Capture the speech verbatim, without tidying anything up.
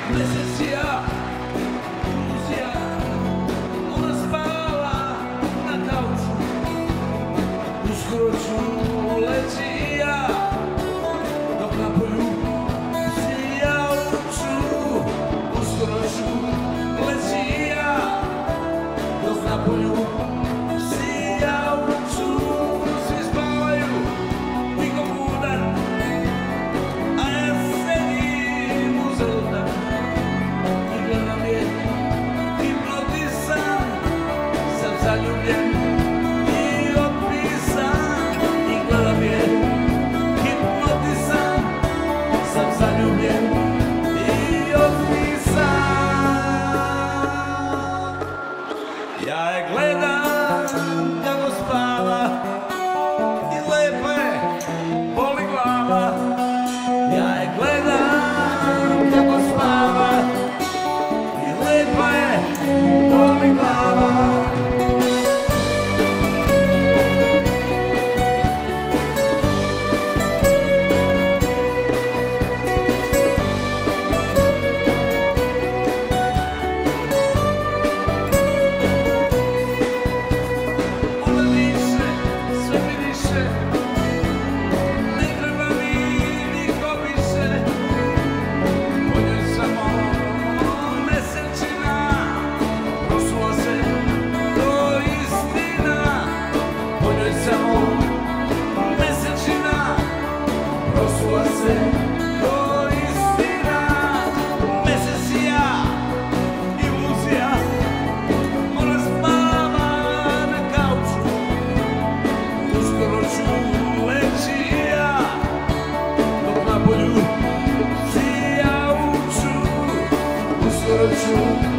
Mesesija, iluzija, ona spava na kauču. Uskoro ću leći i ja, dok napolju sija uču. Uskoro ću leći i ja, dok napolju sija uču. Svi spavaju, niko budan, a ja sedim uzaludan i gledam je, hipnotisan, sam zaljubljen i otpisan. I gledam je, hipnotisan, sam zaljubljen i otpisan. Ja je gledam kako spava i lepa je, boli glava. Ja je gledam kako spava i lepa je, boli glava. Ona diše, sve mi diše, ne treba mi niko više. Po njoj samo mesečina, prosuo se, to istina. Po njoj samo mesečina, prosuo se, to istina. Mesesija, iluzija, ona spava na kauču. Uskoro ću leći i ja, dok napolju sija uču. Uskoro ću